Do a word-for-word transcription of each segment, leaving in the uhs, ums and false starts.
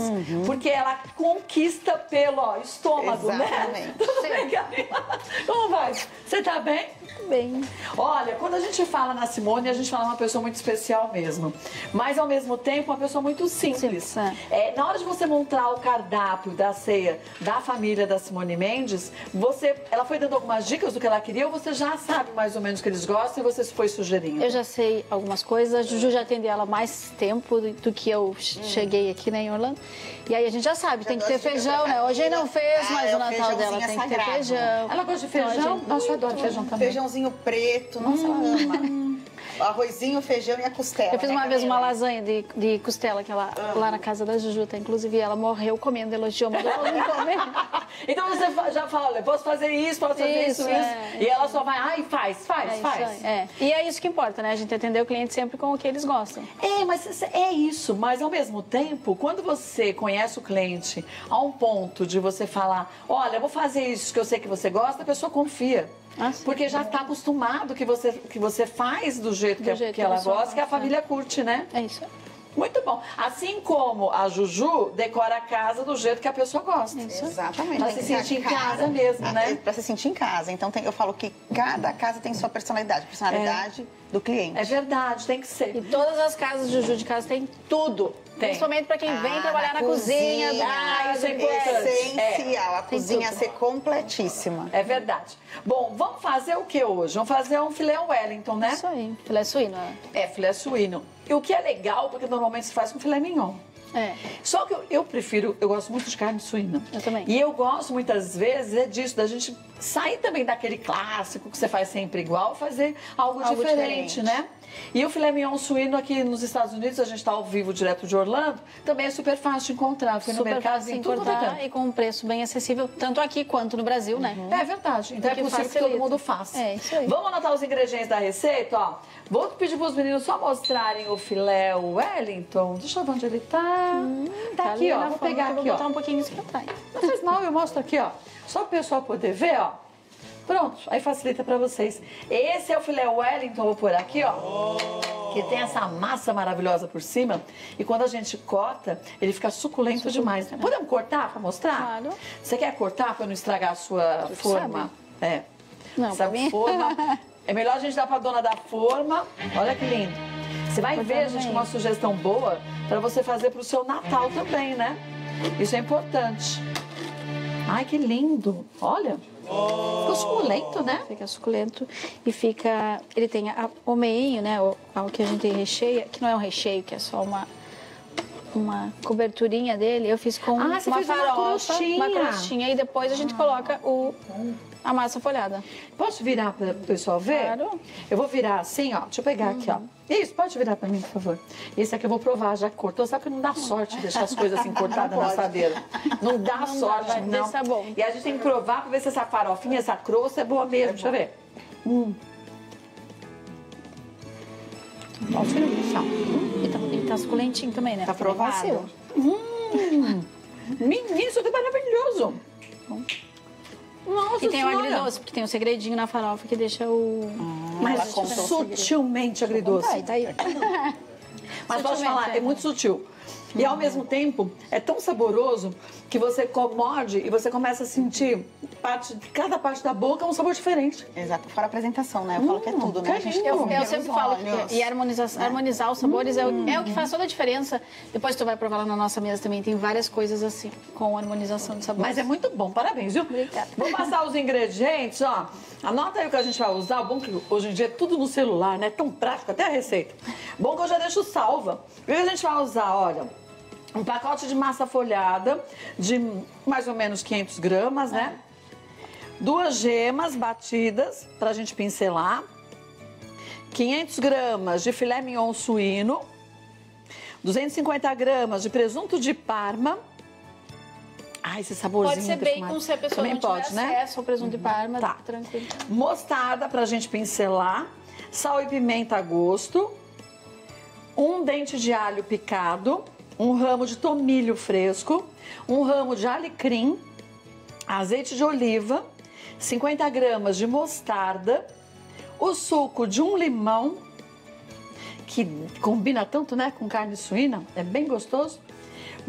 Uhum. Porque ela conquista pelo ó, estômago, Exatamente. né? Tudo bem, Camila? Como vai? Você tá bem? Bem. Olha, quando a gente fala na Simone, a gente fala uma pessoa muito especial mesmo. Mas, ao mesmo tempo, uma pessoa muito simples. Simples, é. É, na hora de você montar o cardápio da ceia da família da Simone Mendes, você, ela foi dando algumas dicas do que ela queria ou você já sabe mais ou menos o que eles gostam e você foi sugerindo? Eu já sei algumas coisas. A Juju já atende ela mais tempo do, do que eu cheguei aqui, né, em Orlando. E aí a gente já sabe, tem que ter feijão, né? Hoje não fez, Ah, mas é o o Natal dela tem feijãozinho que ter sagrado. feijão. Ela gosta de Então, a feijão? gente- Nossa, eu adoro feijão também. Feijãozinho preto, nossa, ela ama. O arrozinho, o feijão e a costela. Eu fiz né, uma vez uma Camila? lasanha de, de costela, que ela, lá na casa da Juju, tá? Inclusive ela morreu comendo, elogiou, mas eu não comer. Então você fa- já fala, eu posso fazer isso, posso fazer isso, Isso, isso. é. E ela só vai, ai, faz, faz, É isso faz. aí, é. E é isso que importa, né? A gente atender o cliente sempre com o que eles gostam. É, mas é isso. Mas ao mesmo tempo, quando você conhece o cliente a um ponto de você falar, olha, eu vou fazer isso que eu sei que você gosta, a pessoa confia. Ah, sim. Porque já está acostumado que você, que você faz do jeito, Do que, jeito que que ela a pessoa gosta, que a gosta. família curte, né? É isso aí. Muito bom. Assim como a Juju decora a casa do jeito que a pessoa gosta. Isso. Exatamente. Pra tem se que ser a sentir em cara. casa mesmo, Ah, né? é, Pra se sentir em casa. Então tem- eu falo que cada casa tem sua personalidade, personalidade do cliente. É verdade, tem que ser. E todas as casas de Juju de casa tem tudo. Tem. Principalmente pra quem vem Ah, trabalhar na, cozinha. Ah, isso é do- importante. Essencial, a Tem cozinha tudo. ser completíssima. É verdade. Bom, vamos fazer o que hoje? Vamos fazer um filé Wellington, né? Isso aí, filé suíno. é. É, filé suíno. E o que é legal, porque normalmente se faz com filé mignon. É. Só que eu, eu prefiro, eu gosto muito de carne suína. Eu também. E eu gosto muitas vezes é disso, da gente sair também daquele clássico que você faz sempre igual, fazer algo, Algo diferente, diferente. né? E o filé mignon suíno aqui nos Estados Unidos, a gente está ao vivo direto de Orlando, também é super fácil de encontrar. Fui no Super mercado fácil em de tudo quanto é encontrar canto. e com um preço bem acessível, tanto aqui quanto no Brasil, né? É verdade. Então é Que possível que facilita. todo mundo faça. É, isso aí. Vamos anotar os ingredientes da receita, ó. Vou pedir para os meninos só mostrarem o filé Wellington. Deixa eu ver onde ele tá. tá Tá aqui, ali ó. na Vou forma pegar que eu aqui, vou ó. botar um pouquinho isso pra trás. Não faz mal, eu mostro aqui, ó. Só para o pessoal poder ver, ó. Pronto, aí facilita para vocês. Esse é o filé Wellington, vou pôr aqui, ó. Que tem essa massa maravilhosa por cima. E quando a gente corta, ele fica suculento demais, né? Podemos cortar para mostrar? Claro. Você quer cortar para não estragar a sua Tu forma? É. Não, Essa pra mim- forma. É melhor a gente dar para dona da forma. Olha que lindo. Você vai Cortar ver, gente, bem. uma sugestão boa para você fazer para o seu Natal também, né? Isso é importante. Ai, que lindo. Olha. Ficou suculento, né? Fica suculento e fica... Ele tem a, o meinho, né? O, o que a gente recheia, que não é um recheio, que é só uma... Uma coberturinha dele, eu fiz com Ah, você uma fez uma farofa, crostinha. uma crostinha, e depois a gente coloca o, a massa folhada. Posso virar para o pessoal ver? Claro. Eu vou virar assim, ó. Deixa eu pegar aqui, ó. Isso, pode virar para mim, por favor. Esse aqui eu vou provar, já cortou. Sabe que não dá sorte deixar as coisas assim cortadas na assadeira. Não dá Não dá, sorte, vai ver não. se tá bom. E a gente tem que provar para ver se essa farofinha, essa crosta é boa mesmo. Deixa eu ver. Hum. Nossa, que delícia. E tá, e tá suculentinho também, né? Tá Porque nem aprovado. macio. Hum. Menino, isso aqui é maravilhoso. Nossa E tem o Senhora. agridoce, porque tem um segredinho na farofa que deixa o... Mas Ela contou o sutilmente agridoce. Tá, tá aí. Mas posso Sutilmente, falar, é. é muito sutil. E ao mesmo tempo, é tão saboroso que você morde e você começa a sentir parte, cada parte da boca é um sabor diferente. Exato, fora a apresentação, né? Eu falo que é tudo, né? A gente que Eu, come eu os sempre falo olhos. que e harmonizar, harmonizar os sabores é, o, é o que faz toda a diferença. Depois tu vai provar lá na nossa mesa também, tem várias coisas assim, com harmonização de sabores. Mas é muito bom, parabéns, viu? Obrigada. Vou passar os ingredientes, ó. Anota aí o que a gente vai usar. Bom que hoje em dia é tudo no celular, né? Tão prático, até a receita. Bom que eu já deixo salva. O que a gente vai usar, olha... Um pacote de massa folhada de mais ou menos quinhentas gramas, né? Duas gemas batidas pra gente pincelar. quinhentas gramas de filé mignon suíno. duzentas e cinquenta gramas de presunto de Parma. Ah, esse saborzinho Pode ser defumado. bacon se a pessoa Também não pode, tiver né? acesso ao presunto de Parma, Tá. tranquilo. Mostarda pra gente pincelar. Sal e pimenta a gosto. Um dente de alho picado. Um ramo de tomilho fresco, um ramo de alecrim, azeite de oliva, cinquenta gramas de mostarda, o suco de um limão, que combina tanto, né, com carne suína, é bem gostoso,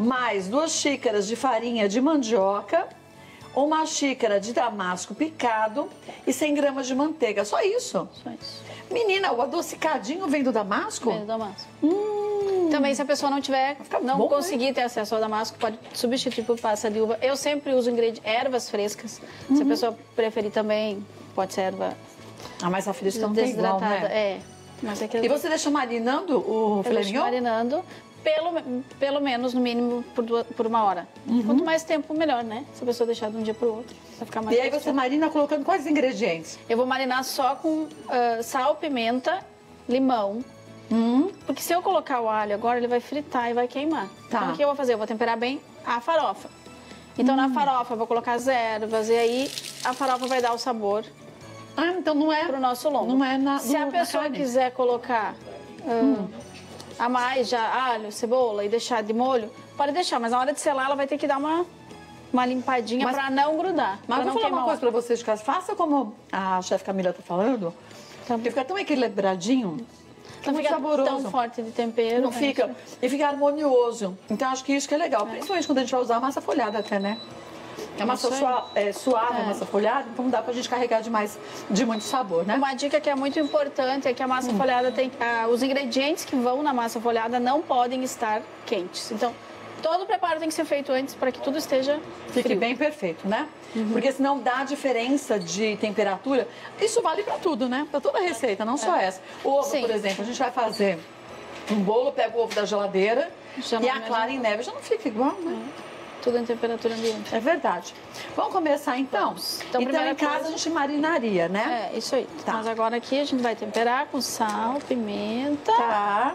mais duas xícaras de farinha de mandioca, uma xícara de damasco picado e cem gramas de manteiga. Só isso? Só isso. Menina, o adocicadinho vem do damasco? Vem do damasco. Hum. Também, se a pessoa não tiver, não bom, conseguir né? ter acesso ao damasco, pode substituir por pasta de uva. Eu sempre uso ingredientes, ervas frescas. Uhum. Se a pessoa preferir também, pode ser erva A mais fresca não tem igual, desidratada. né? É. Mas é que E você deixa marinando o eu filé deixo mignon? marinando pelo, pelo menos, no mínimo, por, duas, por uma hora. Uhum. Quanto mais tempo, melhor, né? Se a pessoa deixar de um dia para o outro, vai ficar mais E aí gostoso. você marina colocando quais ingredientes? Eu vou marinar só com ah, sal, pimenta, limão. Hum. Porque se eu colocar o alho agora, ele vai fritar e vai queimar. Tá. Então, o que eu vou fazer? Eu vou temperar bem a farofa. Então, na farofa, eu vou colocar as ervas. E aí, a farofa vai dar o sabor Ah, então não é pro nosso lombo. Não é na, Se no- a na pessoa carne. quiser colocar ah, a mais já alho, cebola e deixar de molho, pode deixar. Mas na hora de selar, ela vai ter que dar uma, uma limpadinha Mas- para não grudar. Mas pra eu não vou falar uma queimar o coisa pra vocês de casa. Faça como a chefe Camila tá falando. Tá Porque fica tão equilibradinho. Não muito fica saboroso. tão forte de tempero. Não né? fica. E fica harmonioso. Então, acho que isso que é legal. Principalmente quando a gente vai usar a massa folhada até, né? É massa Isso aí. sua- é, suave, a É. massa folhada. Então, dá pra gente carregar demais de muito sabor, né? Uma dica que é muito importante é que a massa Hum. folhada tem... ah, os ingredientes que vão na massa folhada não podem estar quentes. Então, todo o preparo tem que ser feito antes para que tudo esteja Fique frio. bem perfeito, né? Uhum. Porque senão dá diferença de temperatura. Isso vale pra tudo, né? Pra toda receita, não só essa. O ovo, Sim. por exemplo, a gente vai fazer um bolo, pega o ovo da geladeira Já e não a mesmo. clara em neve. Já não fica igual, né? Tudo em temperatura ambiente. É verdade. Vamos começar então? Vamos. Então, Então, primeira em casa coisa- a gente marinaria, né? É, isso aí. Tá. Mas agora aqui a gente vai temperar com sal, pimenta. Tá.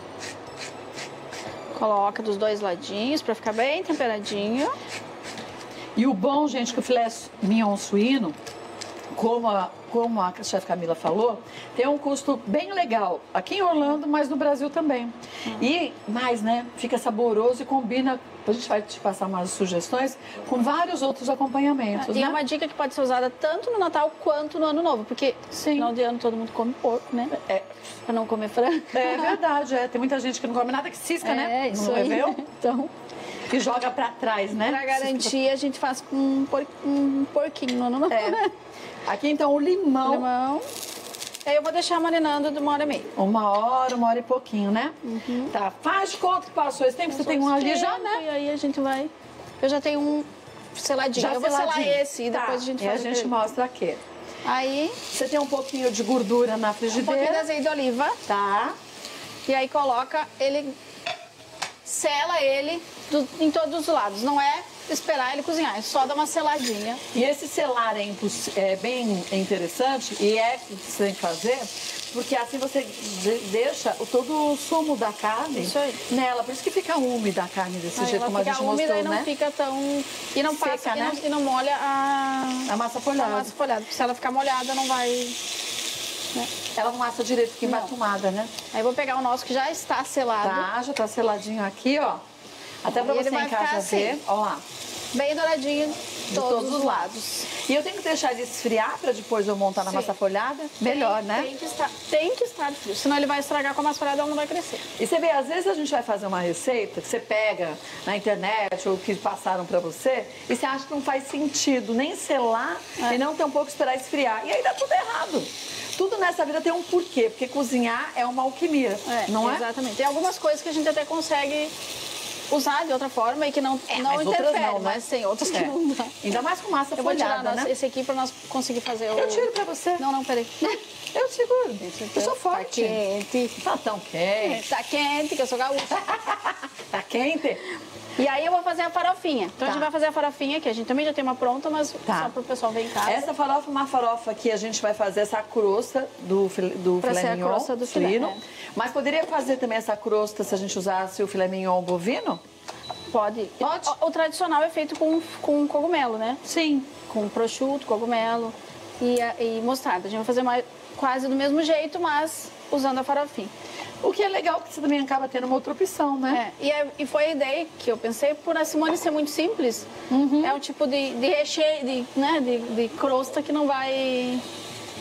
Coloca dos dois ladinhos para ficar bem temperadinho. E o bom, gente, que o filé mignon suíno, como a, como a chefe Camila falou, tem um custo bem legal aqui em Orlando, mas no Brasil também. E mais, né? Fica saboroso e combina. A gente vai te passar umas sugestões com vários outros acompanhamentos, E né? é uma dica que pode ser usada tanto no Natal quanto no Ano Novo. Porque Sim. no final de ano todo mundo come porco, né? É, Pra não comer frango. é verdade, é. Tem muita gente que não come nada que cisca, né? É, isso Não aí. bebeu? Então, Que joga pra trás, né? pra garantir, a gente faz com um, por- um porquinho no Ano Novo. É. Aqui então o limão. Limão. Aí eu vou deixar marinando de uma hora e meia. Uma hora, uma hora e pouquinho, né? Tá, faz de conta que passou esse tempo. Você tem um ali já, né? E aí a gente vai... Eu já tenho um seladinho. Já eu vou selar seladinho. esse e Tá, depois a gente e faz a o gente que- mostra aqui. Aí, Você tem um pouquinho de gordura na um pouquinho de frigideira. azeite de oliva. Tá. E aí coloca ele... Sela ele do- em todos os lados. Não é esperar ele cozinhar, é só dar uma seladinha. E esse selar é, imposs- é bem interessante e é o que você tem que fazer, porque assim você de- deixa o- todo o sumo da carne Isso aí. nela. Por isso que fica úmida a carne desse Aí jeito, ela como a fica gente úmida mostrou, e não né? fica tão... E não Seca, passa, e, né? não, e não molha a... A massa a folhada. massa folhada. Porque se ela ficar molhada, não vai... Ela não assa direito, fica Não. embatumada, né? Aí eu vou pegar o nosso que já está selado. Tá, já tá seladinho aqui, ó. Até pra E ele você vai em casa ficar assim. ver. Ó lá. Bem douradinho de todos, todos os lados. E eu tenho que deixar ele esfriar pra depois eu montar na Sim. massa folhada? Melhor, tem, né? Tem que, estar, tem que estar frio, senão ele vai estragar com a massa folhada, ela não vai crescer. E você vê, às vezes a gente vai fazer uma receita que você pega na internet ou que passaram pra você e você acha que não faz sentido nem selar É. e não ter um pouco esperar esfriar. E aí dá tudo errado. Tudo nessa vida tem um porquê, porque cozinhar é uma alquimia, É, não é? Exatamente. Tem algumas coisas que a gente até consegue usar de outra forma e que não, É, não mas outras interfere, não, né? mas tem outras que É. não dá. Ainda mais com massa Eu vou tirar folhada, nossa- né? esse aqui para nós conseguir fazer o... Eu tiro pra você. Não, não, peraí. Eu seguro. Eu sou Tá forte. quente. Tá tão quente. Tá quente, que eu sou gaúcha. Tá quente? E aí eu vou fazer a farofinha. Então Tá. a gente vai fazer a farofinha, que a gente também já tem uma pronta, mas Tá. só pro pessoal ver em casa. Essa farofa é uma farofa que a gente vai fazer essa crosta do, fil- do Pra filé ser a mignon crosta do filé, suíno. é. Mas poderia fazer também essa crosta se a gente usasse o filé mignon bovino? Pode. Pode? O, o tradicional é feito com, com cogumelo, né? Sim. Com prosciutto, cogumelo e, a- e mostarda. A gente vai fazer mais, quase do mesmo jeito, mas usando a farofinha. O que é legal, porque você também acaba tendo uma outra opção, né? É, e, é- e foi a ideia que eu pensei, por a Simone ser muito simples. Uhum. É um tipo de, de recheio, de, né, de, de crosta que não vai...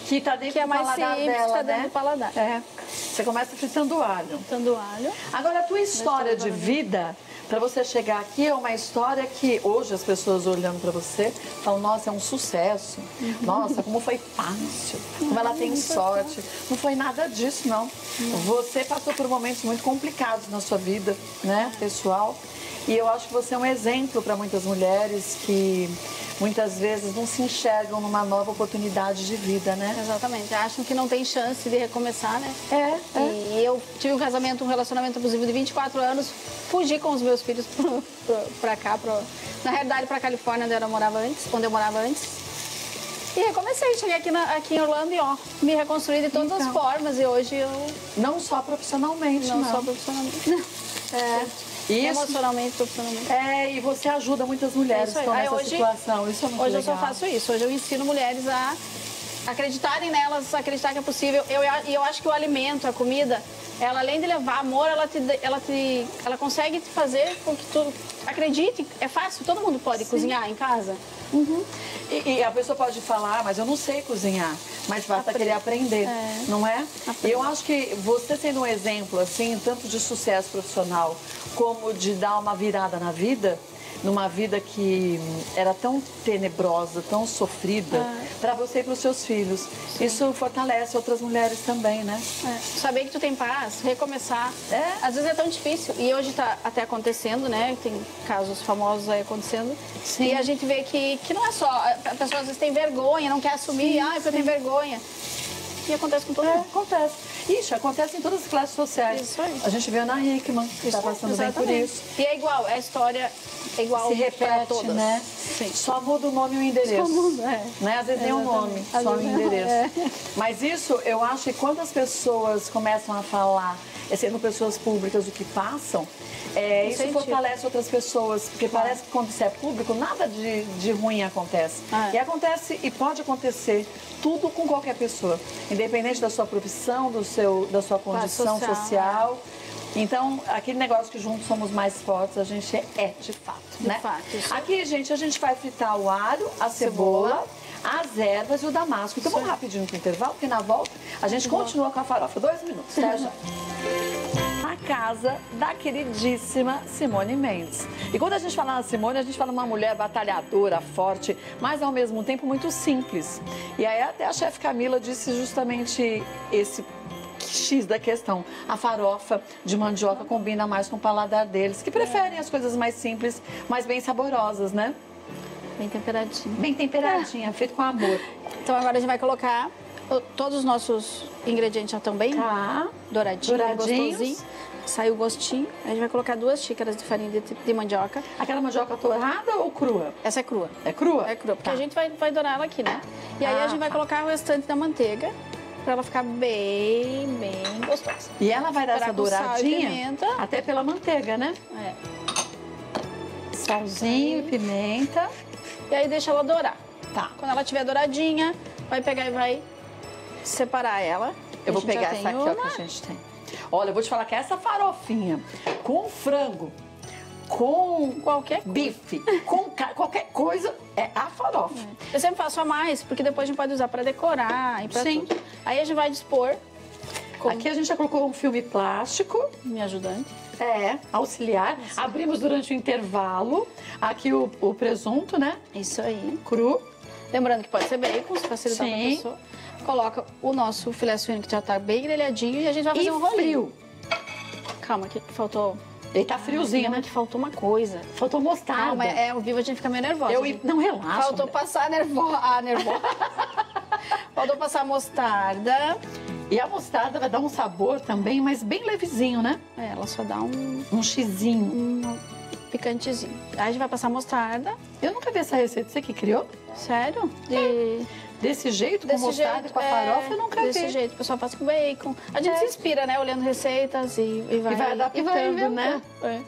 Que tá dentro que é do mais paladar simples, dela, tá dentro né? do paladar. É. Você começa fritando o alho. Fritando alho. Agora, a tua história de vida, para você chegar aqui, é uma história que hoje as pessoas olhando para você falam, nossa, é um sucesso. Uhum. Nossa, como foi fácil. Como ela tem sorte. Não foi nada disso, não. Você passou por momentos muito complicados na sua vida, né, pessoal. E eu acho que você é um exemplo para muitas mulheres que muitas vezes não se enxergam numa nova oportunidade de vida, né? Exatamente. Acham que não tem chance de recomeçar, né? É, é. E eu tive um casamento, um relacionamento abusivo de vinte e quatro anos, fugi com os meus filhos pro, pro, pra cá, pro, na realidade pra Califórnia, onde eu morava antes, onde eu morava antes. E recomecei, cheguei aqui, na, aqui em Orlando e ó, me reconstruí de todas Então. as formas e hoje eu Não só profissionalmente, não, não. sou profissionalmente. Não. É. Isso. Emocionalmente, profissionalmente. É, e você ajuda muitas mulheres Isso que aí. estão Aí nessa hoje- situação. Isso é muito Hoje eu legal. só faço isso. Hoje eu ensino mulheres a acreditarem nelas, acreditar que é possível. Eu, e eu acho que o alimento, a comida, ela além de levar amor, ela te, ela te, ela consegue te fazer com que tu acredite. É fácil, todo mundo pode cozinhar em casa. Uhum. E, e a pessoa pode falar, "Ah, mas eu não sei cozinhar, mas basta querer aprender, É. não é? Aprender. E eu acho que você sendo um exemplo, assim, tanto de sucesso profissional, como de dar uma virada na vida, numa vida que era tão tenebrosa, tão sofrida, É. para você e para os seus filhos. Isso fortalece outras mulheres também, né? É, saber que tu tem paz, recomeçar. É. Às vezes é tão difícil. E hoje tá até acontecendo, né? Tem casos famosos aí acontecendo. Sim. E a gente vê que, que não é só. A pessoa às vezes tem vergonha, não quer assumir. Ah, eu tenho vergonha. E acontece com todo É, mundo. acontece. Ixi, acontece em todas as classes sociais. Isso aí. A gente vê a Ana Hickman, que está passando bem por Exatamente. isso. E é igual, a história é igual Se para repete, todas. né? Sim. Só muda o nome e o endereço. Só muda, é. Né? Às vezes nem o nome, Exatamente. Às só o vezes não, endereço. é. Mas isso, eu acho que quando as pessoas começam a falar, sendo pessoas públicas, o que passam, é, isso Incentivo. fortalece outras pessoas. Porque parece que quando isso é público, nada de, de ruim acontece. Ah, é. E acontece, e pode acontecer, tudo com qualquer pessoa. Independente da sua profissão, do seu, da sua condição social, social. Então, aquele negócio que juntos somos mais fortes, a gente é de fato, De né? fato, isso. Aqui, gente, a gente vai fritar o alho, a cebola, as ervas e o damasco. Então, vamos rapidinho pro intervalo, porque na volta a gente continua com a farofa. Dois minutos, tá, já? A casa da queridíssima Simone Mendes. E quando a gente fala na Simone, a gente fala uma mulher batalhadora, forte, mas ao mesmo tempo muito simples. E aí até a chefe Camila disse justamente esse X da questão. A farofa de mandioca combina mais com o paladar deles, que preferem as coisas mais simples, mas bem saborosas, né? Bem temperadinho. Bem temperadinha, feito com amor. Então agora a gente vai colocar o- todos os nossos ingredientes já estão bem Tá. douradinhos, Douradinhos. gostosinho. Saiu o gostinho. A gente vai colocar duas xícaras de farinha de, de mandioca. Aquela mandioca torrada ou crua? Essa é crua. É crua? É crua, porque Tá. a gente vai, vai dourar ela aqui, né? E aí Ah, a gente vai tá. colocar o restante da manteiga pra ela ficar bem, bem gostosa. E ela vai dar Pra essa com sal e douradinha pimenta. até pela manteiga, né? É. Salzinho e pimenta. E aí deixa ela dourar. Tá. Quando ela estiver douradinha, vai pegar e vai separar ela. Eu A vou gente já pegar tem essa aqui, ó, que uma. a gente tem. Olha, eu vou te falar que essa farofinha com frango, com Qualquer coisa. bife, com ca- qualquer coisa, é a farofa. Eu sempre faço a mais, porque depois a gente pode usar pra decorar e pra Sim. tudo. Aí a gente vai dispor com Aqui a gente já colocou um filme plástico. minha ajudante. É, auxiliar. Abrimos durante o intervalo. Aqui o, o presunto, né? Isso aí. Cru. Lembrando que pode ser bacon, se facilitar pra Sim. pessoa. Coloca o nosso filé suíno que já tá bem grelhadinho e a gente vai fazer E um rolinho. frio. Calma, que faltou... Ele tá friozinho, Não, né? que faltou uma coisa. Faltou mostarda. Calma, é, ao vivo a gente fica meio nervosa. Eu, gente. não, relaxa. Faltou mulher. passar a nervosa. Ah, nervosa. Faltou passar a mostarda. E a mostarda vai dar um sabor também, mas bem levezinho, né? É, ela só dá um, Um xizinho. um picantezinho. Aí a gente vai passar a mostarda. Eu nunca vi essa receita. Você que criou? Sério? De... Desse jeito, com Desse mostarda jeito, e com a é, farofa, eu nunca desse vi. jeito, o pessoal faz com bacon. A gente É. se inspira, né? Olhando receitas e, e vai... E vai adaptando, inventando. né? É.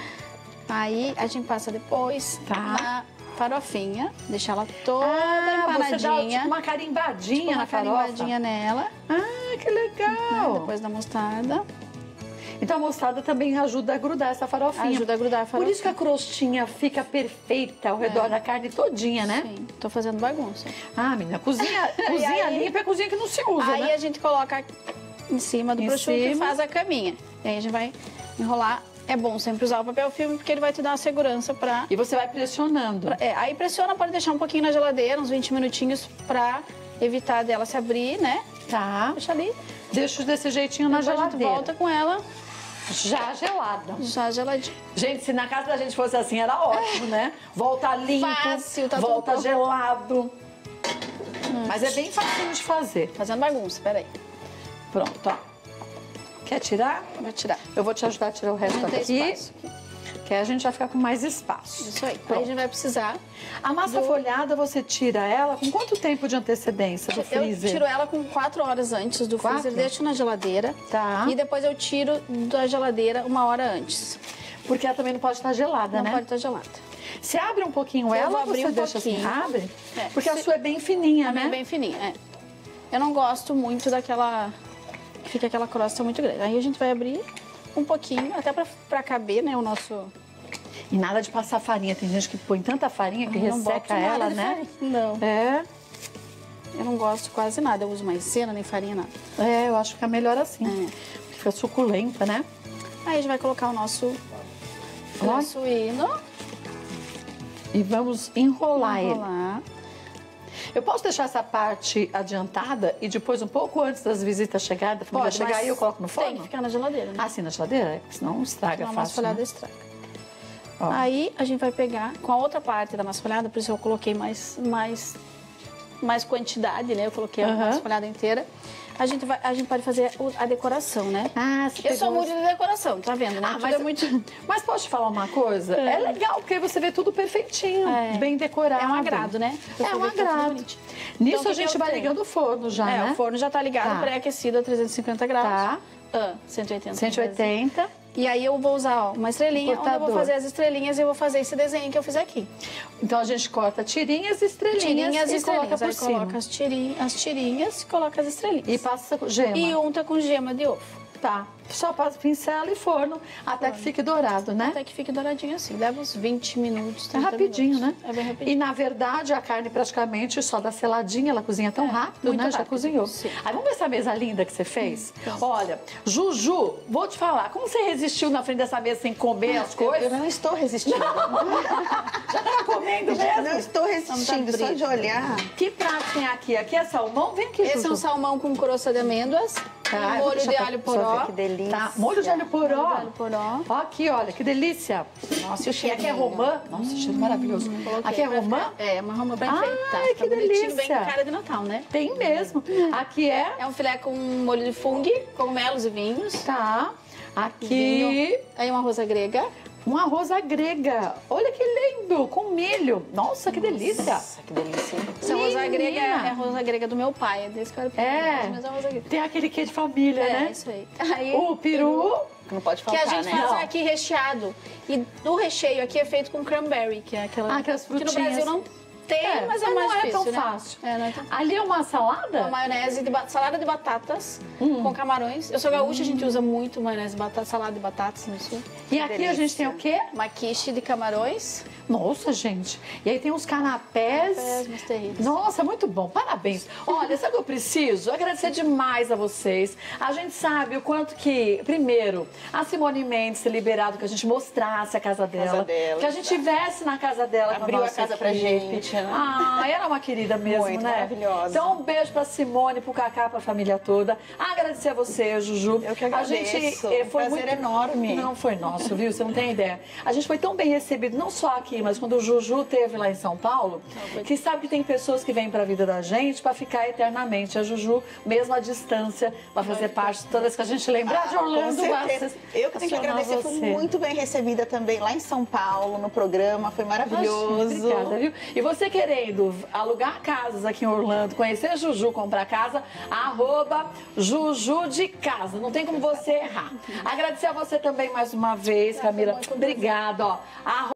Aí a gente passa depois Tá. na farofinha, deixa ela toda Ah, você dá empanadinha. tipo uma carimbadinha Tipo uma na farofa. carimbadinha nela, Ah, que né? legal. Depois da mostarda. Então a mostarda também ajuda a grudar essa farofinha. Ajuda a grudar a farofinha. Por isso que a crostinha fica perfeita ao redor é. da carne todinha, né? Sim, tô fazendo bagunça. Ah, menina, cozinha, cozinha aí, limpa é cozinha que não se usa, aí né? a gente coloca em cima do em prosciutto cima. e faz a caminha. E aí a gente vai enrolar. É bom sempre usar o papel filme porque ele vai te dar uma segurança pra... E você vai pressionando. Pra, é, aí pressiona, pode deixar um pouquinho na geladeira, uns vinte minutinhos pra evitar dela se abrir, né? Tá. Deixa ali. Deixa desse jeitinho na Depois geladeira. A gente volta com ela já gelada. já geladinha. Gente, se na casa da gente fosse assim, era ótimo, né? Volta limpo, Fácil, tá volta tudo... gelado. Hum. Mas é bem facinho de fazer. Fazendo bagunça, peraí. Pronto, ó. Quer tirar? Vou tirar. Eu vou te ajudar a tirar o resto Não tem aqui. espaço. Que aí a gente vai ficar com mais espaço. Isso aí. Pronto. Aí a gente vai precisar... A massa do... folhada, você tira ela com quanto tempo de antecedência do freezer? Eu tiro ela com quatro horas antes do Quatro? freezer, deixo na geladeira. Tá. E depois eu tiro da geladeira uma hora antes. Porque ela também não pode estar gelada, Não né? pode estar gelada. Você abre um pouquinho Eu ela vou ou abrir você um deixa pouquinho. assim? Abre? É. Porque a Se- sua é bem fininha, A minha né? é bem fininha, é. Eu não gosto muito daquela... que fica aquela crosta muito grande. Aí a gente vai abrir um pouquinho, até pra, pra caber, né, o nosso... E nada de passar farinha. Tem gente que põe tanta farinha que Eu não boto resseca nada ela, de né? farinha, Não. É, Eu não gosto quase nada. Eu uso maisena, nem farinha, nada. é, eu acho que fica melhor assim. É. Fica suculenta, né? Aí a gente vai colocar o nosso filé Ó. suíno. E vamos enrolar, ele. Enrolar. Eu posso deixar essa parte adiantada e depois, um pouco antes das visitas chegarem, da família Pode, chegar, mas aí eu coloco no forno? Tem que ficar na geladeira, né? Ah, sim, na geladeira? Senão estraga Senão a massa fácil, folhada né? estraga. Ó. Aí a gente vai pegar com a outra parte da massa folhada, por isso eu coloquei mais, mais, mais quantidade, né? Eu coloquei a Aham. massa folhada inteira. A gente, vai, a gente pode fazer o- a decoração, né? Ah, você Eu sou pegou- muito de decoração, tá vendo, né? Ah, Tudo mas, é muito... mas posso te falar uma coisa? É, legal, porque aí você vê tudo perfeitinho, É. bem decorado. É um agrado, né? Eu É vou um ver que tá tudo agrado. bonitinho. Nisso Então, o a que que gente eu vai tenho? ligando o forno já, É, né? o forno já tá ligado, Tá. pré-aquecido a trezentos e cinquenta graus. Tá. Ah, cento e oitenta. cento e oitenta. E aí eu vou usar ó, uma estrelinha, onde eu Cortador. vou fazer as estrelinhas e eu vou fazer esse desenho que eu fiz aqui. Então a gente corta tirinhas e estrelinhas, Tirinhas e e coloca estrelinhas. por Aí cima. coloca as tirinhas, as tirinhas e coloca as estrelinhas. E passa com gema. E unta com gema de ovo. Tá. Só passa pincel e forno até que fique dourado, né? Até que fique douradinho assim. Leva uns vinte minutos, É trinta rapidinho, minutos. né? É bem rapidinho. E na verdade a carne praticamente só dá seladinha, ela cozinha tão rápido, muito né? Já rápido, cozinhou. sim. Aí vamos ver essa mesa linda que você fez? Olha, Juju, vou te falar, como você resistiu na frente dessa mesa sem comer as Eu coisas? não estou resistindo. Já tava comendo Já não mesmo? estou resistindo, Não tá só de olhar. Que prato tem aqui? Aqui é salmão? Vem aqui, Esse é Juju. um salmão com crosta de amêndoas, Tá, um eu vou molho deixar de pra alho Deixa eu ver poró. que delícia. Tá, molho de alho poró. Molho de alho poró. Ó, aqui, olha, que delícia. Nossa, e o E cheiro. aqui é romã. Nossa, cheiro maravilhoso. Coloquei Aqui é pra romã? ficar- É, uma romã bem Ai, feita. que Tá bonitinho, bem delícia. com cara de Natal, né? Tem mesmo. Aqui é... É um filé com molho de fungo, cogumelos e vinhos. Tá. Aqui... Vinho. Aí uma rosa grega. Um arroz à grega. Olha que lindo, com milho. Nossa, que delícia. Nossa, que delícia. Essa rosa Menina. grega é a rosa grega do meu pai. É desse que eu era pequena, É. mas é a rosa grega. Tem aquele quê de família, É, né? isso aí. Aí O peru. Não pode que faltar, a gente né? faz Não. aqui recheado. E o recheio aqui é feito com cranberry, que é aquela... Ah, aquelas que no frutinhas. Brasil não tem, É, mas é mas mais não é difícil, tão né? fácil. É, não é tão Ali é uma salada? Uma maionese de ba- salada de batatas com camarões. Eu sou gaúcha, a gente usa muito maionese de batata, salada de batatas no sul. E aqui a delícia. gente tem o quê? Uma quiche de camarões. Nossa, gente. E aí tem uns canapés. Pés, mas terríveis. Nossa, muito bom. Parabéns. Olha, sabe o que eu preciso? Agradecer demais a vocês. A gente sabe o quanto que, primeiro, a Simone Mendes ter liberado que a gente mostrasse a casa dela. dela, que a gente tivesse na casa dela. com Abriu a nossa casa pra equipe. gente, né? Ah, ela é uma querida mesmo, Muito né? maravilhosa. Então, um beijo pra Simone, pro Cacá, pra família toda. Agradecer a você, Juju. Eu que A agradeço. gente eh, Um foi prazer muito... enorme. Não foi nosso, viu? Você não tem ideia. A gente foi tão bem recebido, não só aqui, mas quando o Juju teve lá em São Paulo, que sabe que tem pessoas que vêm pra vida da gente pra ficar eternamente. A Juju, mesmo à distância, vai fazer parte toda vez que a gente lembrar de Com Orlando. vai certeza. Eu que tenho que acionar agradecer, fui você. muito bem recebida também lá em São Paulo, no programa, foi maravilhoso. Obrigada, viu? E você querendo alugar casas aqui em Orlando, conhecer a Juju, comprar casa, arroba Juju de Casa. Não tem como você errar. Agradecer a você também mais uma vez, Camila. Obrigada, ó. Arroba